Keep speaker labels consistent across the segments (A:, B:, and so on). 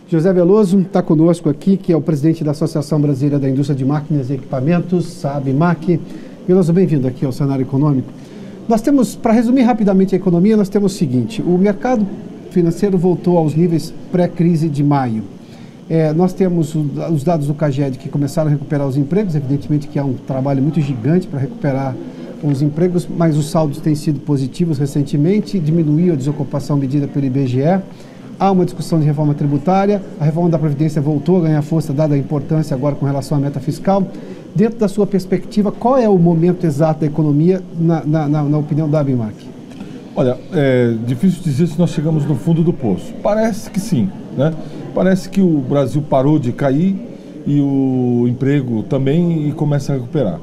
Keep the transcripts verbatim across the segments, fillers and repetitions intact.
A: José Veloso está conosco aqui, que é o presidente da Associação Brasileira da Indústria de Máquinas e Equipamentos, a ABMAQ. Veloso, bem-vindo aqui ao cenário econômico. Nós temos, para resumir rapidamente a economia, nós temos o seguinte: o mercado financeiro voltou aos níveis pré-crise de maio. É, nós temos o, os dados do CAGED que começaram a recuperar os empregos, evidentemente que há um trabalho muito gigante para recuperar os empregos, mas os saldos têm sido positivos recentemente, diminuiu a desocupação medida pelo I B G E. Há uma discussão de reforma tributária, a reforma da Previdência voltou a ganhar força, dada a importância agora com relação à meta fiscal. Dentro da sua perspectiva, qual é o momento exato da economia, na, na, na, na opinião da ABMAQ?
B: Olha, é difícil dizer se nós chegamos no fundo do poço. Parece que sim, né? Parece que o Brasil parou de cair e o emprego também e começa a recuperar.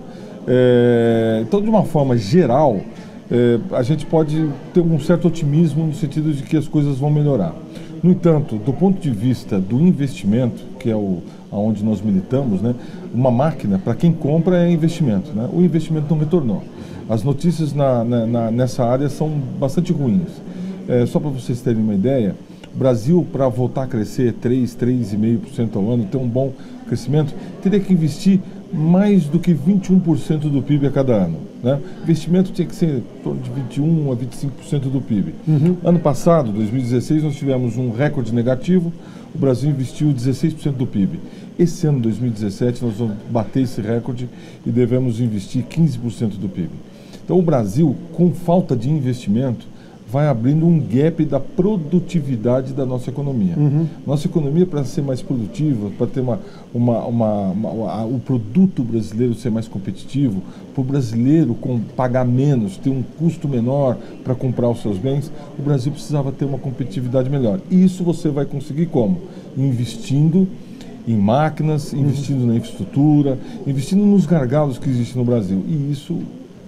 B: É, então, de uma forma geral, é, a gente pode ter um certo otimismo no sentido de que as coisas vão melhorar. No entanto, do ponto de vista do investimento, que é o aonde nós militamos, né, uma máquina, para quem compra, é investimento, né? O investimento não retornou. As notícias na, na, na, nessa área são bastante ruins. É, só para vocês terem uma ideia, o Brasil, para voltar a crescer três, três vírgula cinco por cento ao ano, ter um bom crescimento, teria que investir mais do que vinte e um por cento do P I B a cada ano, né? Investimento tinha que ser em torno de vinte e um a vinte e cinco por cento do P I B. Uhum. Ano passado, dois mil e dezesseis, nós tivemos um recorde negativo, o Brasil investiu dezesseis por cento do P I B. Esse ano, dois mil e dezessete, nós vamos bater esse recorde e devemos investir quinze por cento do P I B. Então, o Brasil, com falta de investimento, vai abrindo um gap da produtividade da nossa economia. Uhum. Nossa economia, para ser mais produtiva, para ter uma, uma, uma, uma, uma, o produto brasileiro ser mais competitivo, para o brasileiro com, pagar menos, ter um custo menor para comprar os seus bens, o Brasil precisava ter uma competitividade melhor. E isso você vai conseguir como? Investindo em máquinas, investindo uhum. na infraestrutura, investindo nos gargalos que existem no Brasil. E isso...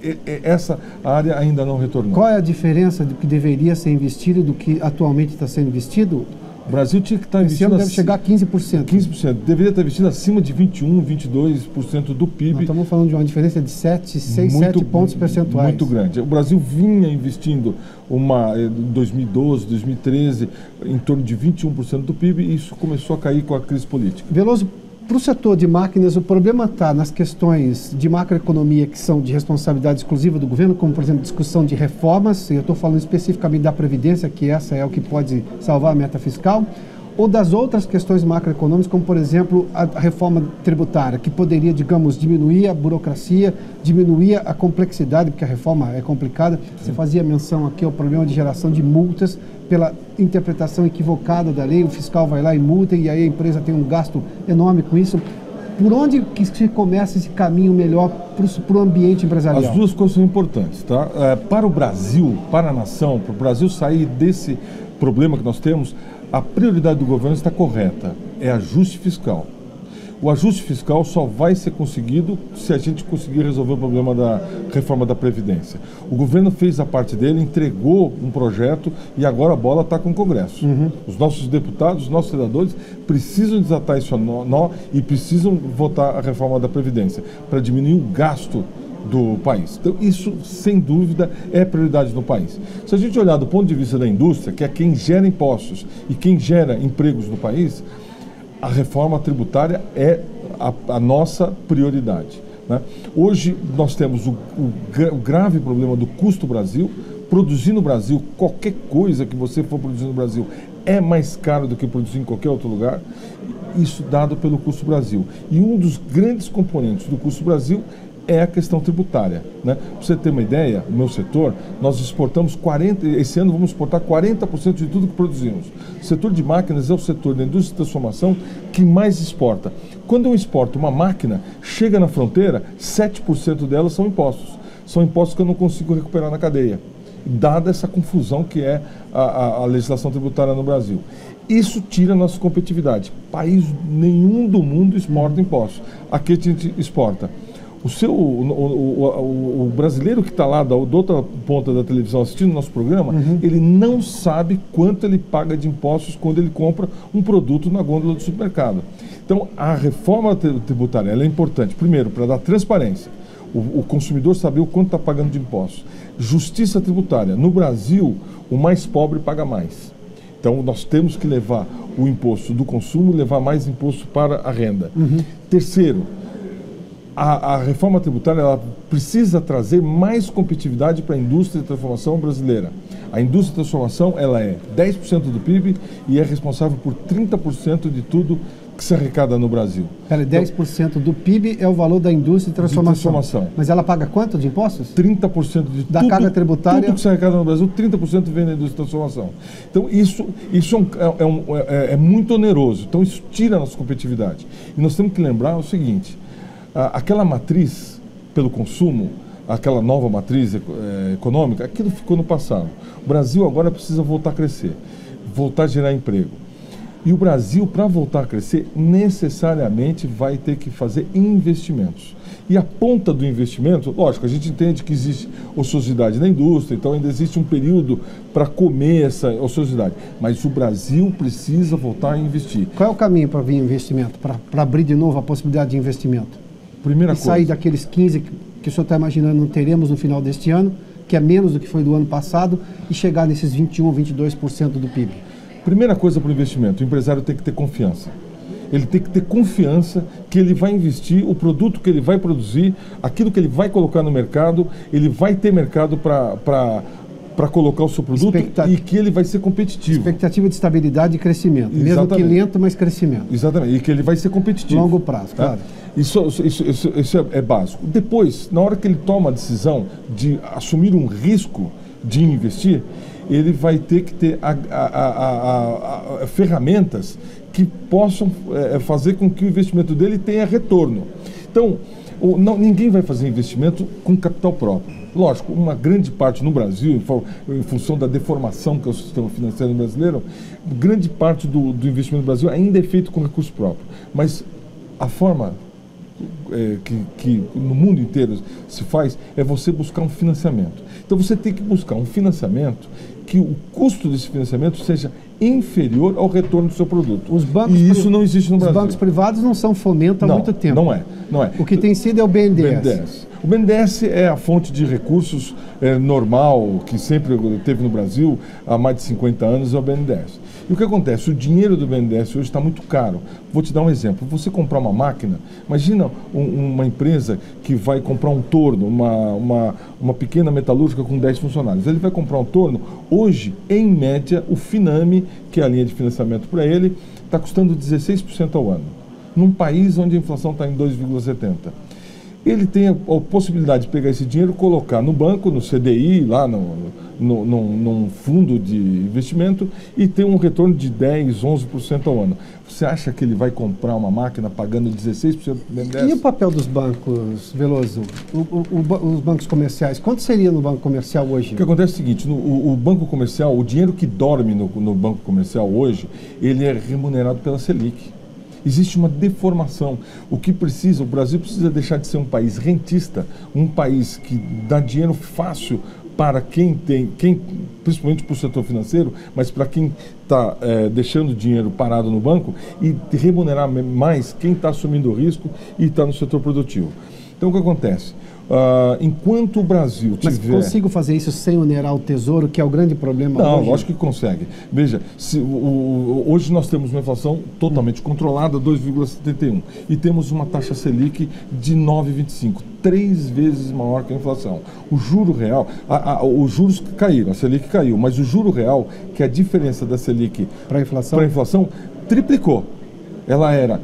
B: essa área ainda não retornou.
A: Qual é a diferença do que deveria ser investido e do que atualmente está sendo investido?
B: O Brasil tinha que estar investindo...
A: Esse ano deve chegar a quinze por cento.
B: quinze por cento. Deveria estar investindo acima de vinte e um, vinte e dois por cento do P I B.
A: Nós estamos falando de uma diferença de sete, seis, sete pontos percentuais.
B: Muito grande. O Brasil vinha investindo uma, em dois mil e doze, dois mil e treze, em torno de vinte e um por cento do P I B, e isso começou a cair com a crise política.
A: Veloso, para o setor de máquinas, o problema está nas questões de macroeconomia que são de responsabilidade exclusiva do governo, como, por exemplo, discussão de reformas, eu estou falando especificamente da Previdência, que essa é o que pode salvar a meta fiscal, ou das outras questões macroeconômicas, como, por exemplo, a, a reforma tributária, que poderia, digamos, diminuir a burocracia, diminuir a complexidade, porque a reforma é complicada. Você fazia menção aqui ao problema de geração de multas pela interpretação equivocada da lei, o fiscal vai lá e multa, e aí a empresa tem um gasto enorme com isso. Por onde que se começa esse caminho melhor para o ambiente empresarial?
B: As duas coisas são importantes, tá? É, para o Brasil, para a nação, para o Brasil sair desse problema que nós temos, a prioridade do governo está correta, é ajuste fiscal. O ajuste fiscal só vai ser conseguido se a gente conseguir resolver o problema da reforma da Previdência. O governo fez a parte dele, entregou um projeto e agora a bola está com o Congresso. Uhum. Os nossos deputados, os nossos senadores precisam desatar esse nó e precisam votar a reforma da Previdência para diminuir o gasto do país. Então, isso, sem dúvida, é prioridade no país. Se a gente olhar do ponto de vista da indústria, que é quem gera impostos e quem gera empregos no país, a reforma tributária é a, a nossa prioridade, né? Hoje, nós temos o, o, o grave problema do custo Brasil. Produzir no Brasil, qualquer coisa que você for produzir no Brasil é mais caro do que produzir em qualquer outro lugar, isso dado pelo custo Brasil. E um dos grandes componentes do custo Brasil é a questão tributária, né? Para você ter uma ideia, o meu setor, nós exportamos quarenta por cento, esse ano vamos exportar quarenta por cento de tudo que produzimos. O setor de máquinas é o setor da indústria de transformação que mais exporta. Quando eu exporto uma máquina, chega na fronteira, sete por cento delas são impostos. São impostos que eu não consigo recuperar na cadeia, dada essa confusão que é a, a, a legislação tributária no Brasil. Isso tira a nossa competitividade. País nenhum do mundo exporta impostos. Aqui a gente exporta. O, seu, o, o, o, o brasileiro que está lá da, da outra ponta da televisão assistindo o nosso programa, uhum. ele não sabe quanto ele paga de impostos quando ele compra um produto na gôndola do supermercado. Então, a reforma tributária ela é importante, primeiro, para dar transparência. O, o consumidor saber o quanto está pagando de impostos. Justiça tributária. No Brasil, o mais pobre paga mais. Então, nós temos que levar o imposto do consumo, levar mais imposto para a renda. Uhum. Terceiro, a, a reforma tributária ela precisa trazer mais competitividade para a indústria de transformação brasileira. A indústria de transformação ela é dez por cento do P I B e é responsável por trinta por cento de tudo que se arrecada no Brasil.
A: Pera, dez por cento então, do P I B é o valor da indústria de transformação. de transformação. Mas ela paga quanto de impostos?
B: trinta por cento de
A: da
B: tudo,
A: carga tributária.
B: Tudo que se arrecada no Brasil, trinta por cento vem da indústria de transformação. Então, isso, isso é, um, é, um, é, é muito oneroso. Então, isso tira a nossa competitividade. E nós temos que lembrar o seguinte, a, aquela matriz pelo consumo, aquela nova matriz é, econômica, aquilo ficou no passado. O Brasil agora precisa voltar a crescer, voltar a gerar emprego. E o Brasil, para voltar a crescer, necessariamente vai ter que fazer investimentos. E a ponta do investimento, lógico, a gente entende que existe ociosidade na indústria, então ainda existe um período para comer essa ociosidade. Mas o Brasil precisa voltar a investir.
A: Qual é o caminho para vir investimento, para abrir de novo a possibilidade de investimento?
B: Primeira
A: e
B: coisa.
A: sair daqueles quinze que, que o senhor está imaginando não teremos no final deste ano, que é menos do que foi do ano passado, e chegar nesses vinte e um, vinte e dois por cento do P I B.
B: Primeira coisa para o investimento, o empresário tem que ter confiança. Ele tem que ter confiança que ele vai investir, o produto que ele vai produzir, aquilo que ele vai colocar no mercado, ele vai ter mercado para para colocar o seu produto Expectat... e que ele vai ser competitivo.
A: Expectativa de estabilidade e crescimento, Exatamente. mesmo que lento, mas crescimento.
B: Exatamente, e que ele vai ser competitivo.
A: Longo prazo, tá? claro.
B: Isso, isso, isso, isso é, é básico. Depois, na hora que ele toma a decisão de assumir um risco de investir, ele vai ter que ter a, a, a, a, a, ferramentas que possam é, fazer com que o investimento dele tenha retorno. Então, o, não, ninguém vai fazer investimento com capital próprio. Lógico, uma grande parte no Brasil, em, em função da deformação que é o sistema financeiro brasileiro, grande parte do, do investimento no Brasil ainda é feito com recurso próprio. Mas a forma é, que, que no mundo inteiro se faz é você buscar um financiamento. Então você tem que buscar um financiamento que o custo desse financiamento seja inferior ao retorno do seu produto.
A: Os bancos
B: e isso não existe no
A: os
B: Brasil.
A: Os bancos privados não são fomento há
B: não,
A: muito tempo.
B: Não é, não é.
A: O que tem sido é o B N D E S.
B: B N D E S. O B N D E S é a fonte de recursos é, normal que sempre teve no Brasil há mais de cinquenta anos, é o B N D E S. E o que acontece? O dinheiro do B N D E S hoje está muito caro. Vou te dar um exemplo. Você comprar uma máquina, imagina um, uma empresa que vai comprar um torno, uma, uma, uma pequena metalúrgica com dez funcionários. Ele vai comprar um torno, hoje, em média, o Finame, que é a linha de financiamento para ele, está custando dezesseis por cento ao ano, num país onde a inflação está em dois vírgula setenta por cento. Ele tem a, a possibilidade de pegar esse dinheiro, colocar no banco, no C D I, lá no, no, no, num fundo de investimento e ter um retorno de dez, onze por cento ao ano. Você acha que ele vai comprar uma máquina pagando dezesseis por cento do B N D E S?
A: E o papel dos bancos, Veloso? O, o, o, os bancos comerciais, quanto seria no banco comercial hoje?
B: O que acontece é o seguinte, no, o, o banco comercial, o dinheiro que dorme no, no banco comercial hoje, ele é remunerado pela Selic. Existe uma deformação. O que precisa, o Brasil precisa deixar de ser um país rentista, um país que dá dinheiro fácil para quem tem, quem, principalmente para o setor financeiro, mas para quem está é, deixando dinheiro parado no banco e remunerar mais quem está assumindo o risco e está no setor produtivo. Então, o que acontece? Uh, enquanto o Brasil tiver...
A: Mas consigo fazer isso sem onerar o Tesouro, que é o grande problema
B: Não,
A: hoje?
B: lógico que consegue. Veja, se, o, o, hoje nós temos uma inflação totalmente controlada, dois vírgula setenta e um, e temos uma taxa Selic de nove vírgula vinte e cinco, três vezes maior que a inflação. O juro real, a, a, os juros caíram, a Selic caiu, mas o juro real, que é a diferença da Selic
A: para a inflação?
B: para a inflação, triplicou. Ela era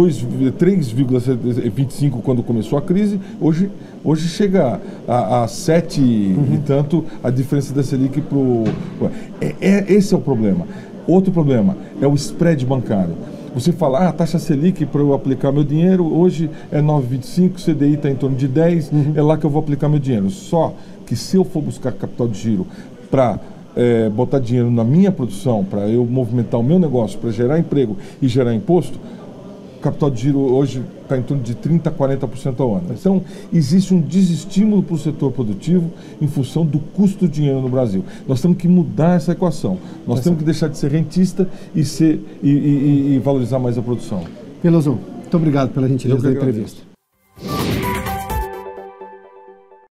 B: três vírgula vinte e cinco quando começou a crise, hoje, hoje chega a, a sete uhum. e tanto a diferença da Selic para o... É, é, esse é o problema. Outro problema é o spread bancário. Você fala, ah, a taxa Selic para eu aplicar meu dinheiro, hoje é nove vírgula vinte e cinco, C D I está em torno de dez, uhum. é lá que eu vou aplicar meu dinheiro. Só que se eu for buscar capital de giro para... É, botar dinheiro na minha produção, para eu movimentar o meu negócio, para gerar emprego e gerar imposto, o capital de giro hoje está em torno de trinta, quarenta por cento ao ano. Então, existe um desestímulo para o setor produtivo em função do custo do dinheiro no Brasil. Nós temos que mudar essa equação. Nós temos que deixar de ser rentista e, ser, e, e, e valorizar mais a produção.
A: Veloso, muito obrigado pela gentileza da entrevista.